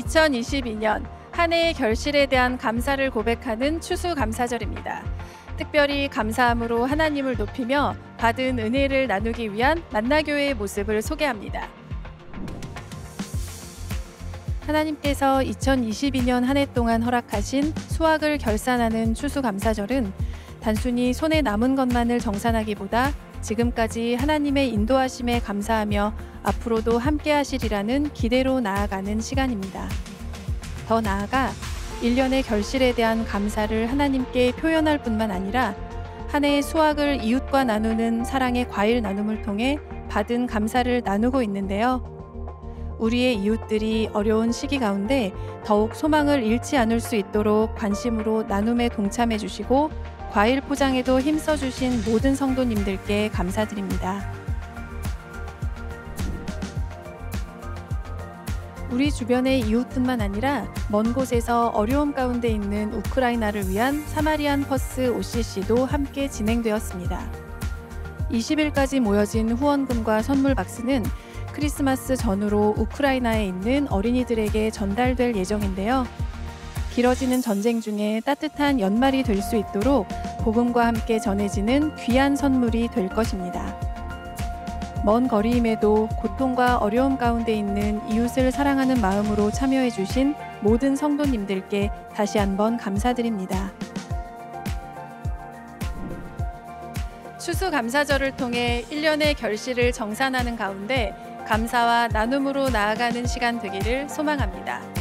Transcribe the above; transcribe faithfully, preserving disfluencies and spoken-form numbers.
이천이십이 년 한 해의 결실에 대한 감사를 고백하는 추수감사절입니다. 특별히 감사함으로 하나님을 높이며 받은 은혜를 나누기 위한 만나교회의 모습을 소개합니다. 하나님께서 이천이십이 년 한 해 동안 허락하신 수확을 결산하는 추수감사절은 단순히 손에 남은 것만을 정산하기보다 지금까지 하나님의 인도하심에 감사하며 앞으로도 함께 하시리라는 기대로 나아가는 시간입니다. 더 나아가 일 년의 결실에 대한 감사를 하나님께 표현할 뿐만 아니라 한 해의 수확을 이웃과 나누는 사랑의 과일 나눔을 통해 받은 감사를 나누고 있는데요. 우리의 이웃들이 어려운 시기 가운데 더욱 소망을 잃지 않을 수 있도록 관심으로 나눔에 동참해 주시고 과일 포장에도 힘써 주신 모든 성도님들께 감사드립니다. 우리 주변의 이웃뿐만 아니라 먼 곳에서 어려움 가운데 있는 우크라이나를 위한 사마리안 퍼스 오씨씨도 함께 진행되었습니다. 이십 일까지 모여진 후원금과 선물 박스는 크리스마스 전후로 우크라이나에 있는 어린이들에게 전달될 예정인데요. 길어지는 전쟁 중에 따뜻한 연말이 될 수 있도록 복음과 함께 전해지는 귀한 선물이 될 것입니다. 먼 거리임에도 고통과 어려움 가운데 있는 이웃을 사랑하는 마음으로 참여해 주신 모든 성도님들께 다시 한번 감사드립니다. 추수감사절을 통해 일 년의 결실을 정산하는 가운데 감사와 나눔으로 나아가는 시간 되기를 소망합니다.